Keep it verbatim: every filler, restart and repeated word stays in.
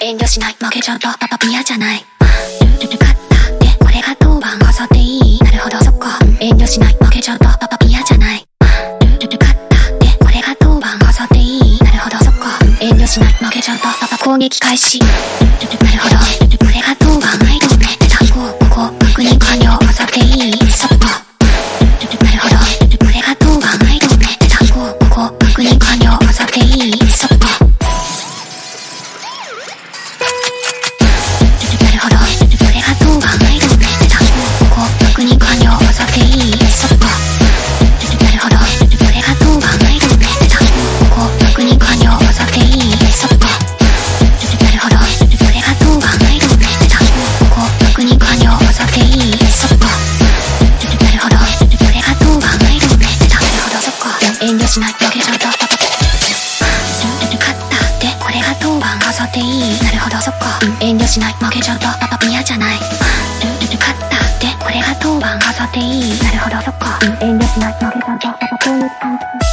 遠慮しない負けちゃったパパ嫌じゃないルルル勝ったでこれが当番飾っていいなるほどそっか遠慮しない負けちゃったパパ嫌じゃないルルル勝ったでこれが当番飾っていいなるほどそっか遠慮しない負けちゃったパパ攻撃開始ルルルなるほどこれが当番アイドルね単語ここ確認完了飾っていいそっかルルルなるほどこれが当番アイドルね単語ここ確認完了飾っていいそっか遠慮しない負けちゃったパパルルル勝ったでこれが当番飾っていいなるほどそっか遠慮しない負けちゃったパパ嫌じゃないルルル勝ったでこれが当番飾っていいなるほどそっか遠慮しない負けちゃったパパ攻撃開始